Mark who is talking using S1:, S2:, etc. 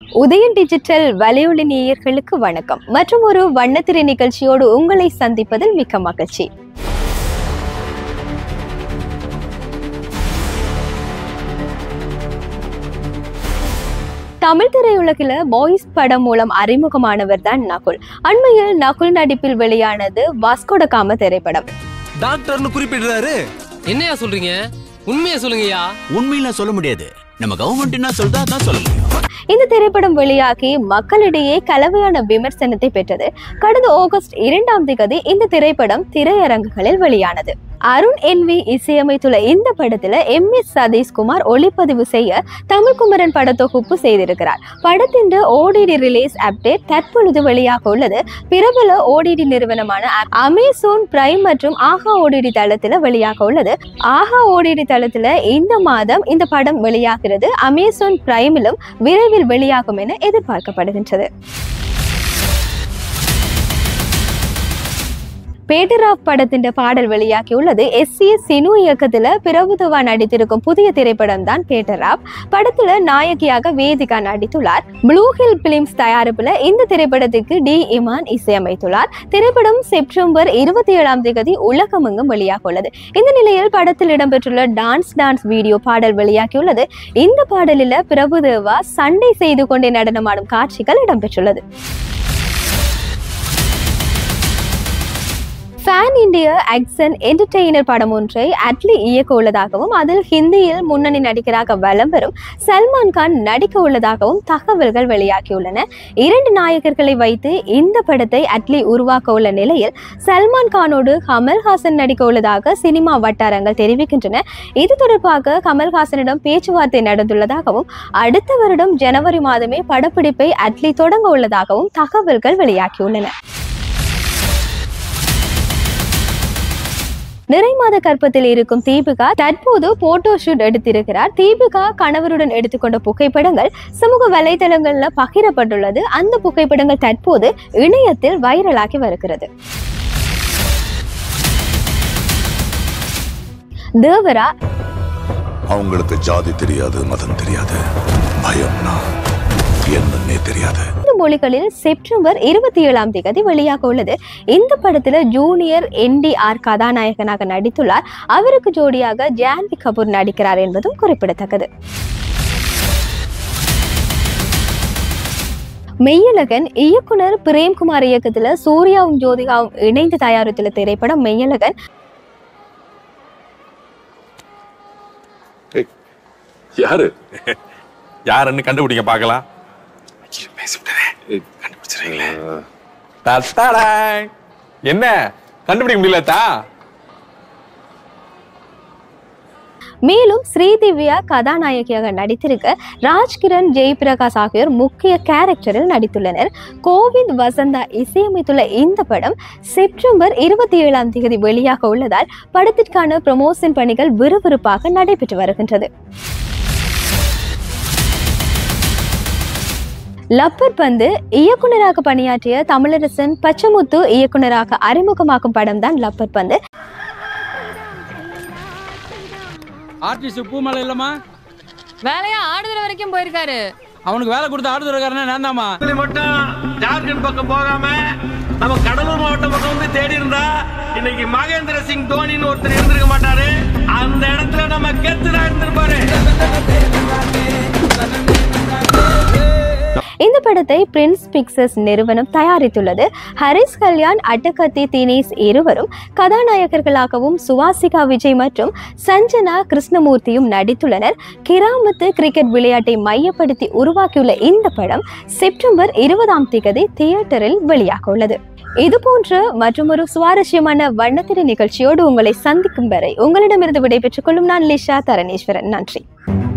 S1: Udayan digital வலையொலி நேயர்களுக்கு வணக்கம் மற்றும் ஒரு வண்ணத்திரை நிகழ்ச்சியோடு உங்களை சந்திப்பதில் மிக்க மகிழ்ச்சி. தமிழ் திரையுலகில் பாய்ஸ் படம் மூலம் அறிமுகமானவர் தான் நகுல். அண்மையில் நகுல் நடிப்பில் வெளியானது வாஸ்கோ ட காமா திரைப்படம்.
S2: டாக்டர்னு குறிப்பிடுறாரு.
S3: என்னையா சொல்றீங்க? உண்மையா சொல்லுங்கய்யா.
S2: உண்மையில சொல்ல முடியாது, நம்ம கவர்மெண்ட் என்ன சொல்றதா தான் சொல்ல முடியும்.
S1: இந்த திரைப்படம் வெளியாகி மக்களிடையே கலவையான விமர்சனத்தை பெற்றது. கடந்த ஆகஸ்ட் 2ஆம் தேதி இந்த திரைப்படம் திரையரங்குகளில் வெளியானது. அருண் என்வி இசையமைத்துள்ள இந்த படத்துல MS சதீஷ்குமார் ஒளிப்பதிவு செய்ய தமிழ்குமரன் படத்தொகுப்பு செய்திருக்கிறார். படத்தின் ODD ரிலீஸ் அப்டேட் தற்பொழுது வெளியாக உள்ளது. பிரபல ODD நிறுவனமான அமேசான் பிரைம் மற்றும் ஆஹா ODD தளத்துல வெளியாக உள்ளது. ஆஹா ODD தளத்துல இந்த மாதம் இந்த படம் வெளியாகிறது. அமேசான் பிரைமிலும் விரைவில் வெளியாகும் என எதிர்பார்க்கப்படுகின்றது. பேட்டராப் படத்தின் பாடல் வெளியாகியுள்ளது. SCS சினு இயக்கத்துல பிரபுதேவா நடித்திருக்கும் புதிய திரைப்படம் தான் பேட்டராப். படத்துல நாயகியாக வேதிகா நடித்துள்ளார். ப்ளூ ஹில் பிலிம்ஸ் தயாரிப்புல இந்த திரைப்படத்துக்கு D இமான் இசையமைத்துள்ளார். திரைப்படம் செப்டம்பர் 27ஆம் தேதி உலகமெங்கும் வெளியாக உள்ளது. இந்த நிலையில் படத்தில் இடம்பெற்றுள்ள டான்ஸ் வீடியோ பாடல் வெளியாகியுள்ளது. இந்த பாடலில் பிரபுதேவா சண்டை செய்து கொண்டே நடனமாடும் காட்சிகள் இடம்பெற்றுள்ளது. ஃபேன் இண்டியா ஆக்சன் என்டர்டெய்னர் படம் ஒன்றை அட்லி இயக்க உள்ளதாகவும் அதில் ஹிந்தியில் முன்னணி நடிகராக வலம் வரும் சல்மான் கான் நடிக்க உள்ளதாகவும் தகவல்கள் வெளியாகியுள்ளன. 2 நாயகர்களை வைத்து இந்த படத்தை அட்லி உருவாக்க உள்ள நிலையில் சல்மான் கானோடு கமல்ஹாசன் நடிக்க உள்ளதாக சினிமா வட்டாரங்கள் தெரிவிக்கின்றன. இது தொடர்பாக கமல்ஹாசனிடம் பேச்சுவார்த்தை நடந்துள்ளதாகவும் அடுத்த வருடம் ஜனவரி மாதமே படப்பிடிப்பை அட்லி தொடங்க உள்ளதாகவும் தகவல்கள் வெளியாகியுள்ளன. நிறைமாத கர்ப்பத்தில் இருக்கும் தீபிகா தற்போது போட்டோ ஷூட் எடுத்திருக்கிறார். தீபிகா கணவருடன் எடுத்துக்கொண்ட புகைப்படங்கள் சமூக வலைதளங்கள்ல பகிரப்பட்டுள்ளது. அந்த புகைப்படங்கள் தற்போது இணையத்தில் வைரலாகி வருகிறது. தேவரா
S4: அவங்களுக்கு ஜாதி தெரியாது, மதம் தெரியாது, பயம்னா என்னன்னே தெரியாது.
S1: இந்த மொழிகளில் செப்டம்பர் 27ஆம் தேதி வெளியாக உள்ளது. இந்த படத்துல ஜூனியர் NTR கதாநாயகனாக நடித்துள்ளார். அவருக்கு ஜோடியாக ஜான்வி கபூர் நடிக்கிறார் என்பதும் குறிப்பிடத்தக்கது. மெய்யழகன் இயக்குனர் பிரேம்குமார் இயக்கத்துல சூர்யாவும் ஜோதிகாவும் இணைந்து தயாரித்துள்ள திரைப்படம் மெய்யழகன்.
S5: யாருன்னு கண்டுபிடிங்க பார்க்கலாம். என்ன கண்டுபிடிக்க முடியலதா?
S1: மேலும் ஸ்ரீதிவ்யா கதாநாயகியாக நடித்திருக்க ராஜ்கிரண் ஜெயபிரகாஷ் ஆகியோர் முக்கிய கேரக்டரில் நடித்துள்ளனர். கோவிந்த் வசந்தா இசையமைத்துள்ள இந்த படம் செப்டம்பர் 27ஆம் தேதி வெளியாக உள்ளதால் படத்திற்கான ப்ரமோஷன் பணிகள் விறுவிறுப்பாக நடைபெற்று வருகின்றது. லப்பர் பந்து இயக்குனராக பணியாற்றிய தமிழரசன் பச்சமுத்து இயக்குனராக அறிமுகமாக்கும் படம் தான் லப்பர் பந்து.
S6: ஆர்டிஸ்ட் பூமலை இல்லமா
S7: வேலையா ஆடுதுறை வரைக்கும் போயிருக்காரு.
S6: அவனுக்கு வேலை கொடுத்த ஆடுதுறைக்காரனே நான்தாமா.
S8: மட்டும் ஜார்க்கண்ட் பக்கம் போகாம நம்ம கடலூர் மாவட்டம் பக்கம் வந்து தேடி இருந்தா இன்னைக்கு மகேந்திர சிங் தோனின்னு ஒருத்தர் இருந்திருக்க மாட்டாரு. அந்த இடத்துல நம்ம கெத்துடா இருந்திருப்பாரு.
S1: இந்த படத்தை பிரின்ஸ் பிக்சர்ஸ் நிறுவனம் தயாரித்துள்ளது. ஹரிஸ் கல்யாண், அட்டகத்தி தினேஷ் இருவரும் கதாநாயகர்களாகவும் சுவாசிகா விஜய் மற்றும் சஞ்சனா கிருஷ்ணமூர்த்தியும் நடித்துள்ளனர். கிராமத்து கிரிக்கெட் விளையாட்டை மையப்படுத்தி உருவாக்கியுள்ள இந்த படம் செப்டம்பர் 20ஆம் தேதி தியேட்டரில் வெளியாக உள்ளது. இது போன்ற மற்றொரு சுவாரஸ்யமான வண்ணத்திரை நிகழ்ச்சியோடு உங்களை சந்திக்கும் வரை உங்களிடமிருந்து விடைபெற்றுக் கொள்ளும் நான் லிஷா தரணேஸ்வரன். நன்றி.